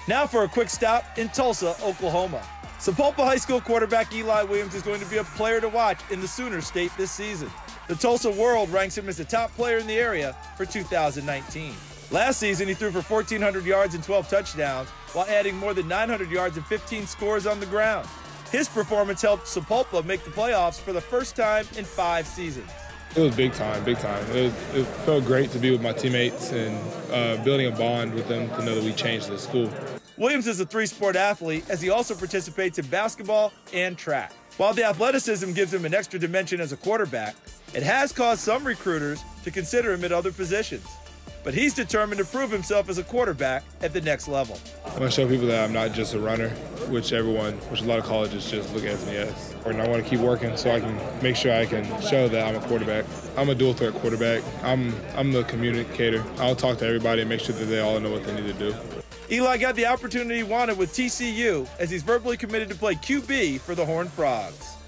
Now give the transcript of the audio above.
Now for a quick stop in Tulsa, Oklahoma. Sapulpa High School quarterback Eli Williams is going to be a player to watch in the Sooner State this season. The Tulsa World ranks him as the top player in the area for 2019. Last season, he threw for 1,400 yards and 12 touchdowns, while adding more than 900 yards and 15 scores on the ground. His performance helped Sapulpa make the playoffs for the first time in 5 seasons. It was big time, big time. It felt great to be with my teammates and building a bond with them to know that we changed the school. Williams is a 3-sport athlete, as he also participates in basketball and track. While the athleticism gives him an extra dimension as a quarterback, it has caused some recruiters to consider him at other positions. But he's determined to prove himself as a quarterback at the next level. I want to show people that I'm not just a runner, which a lot of colleges just look at me as. And I want to keep working so I can make sure I can show that I'm a quarterback. I'm a dual threat quarterback. I'm the communicator. I'll talk to everybody and make sure that they all know what they need to do. Eli got the opportunity he wanted with TCU, as he's verbally committed to play QB for the Horned Frogs.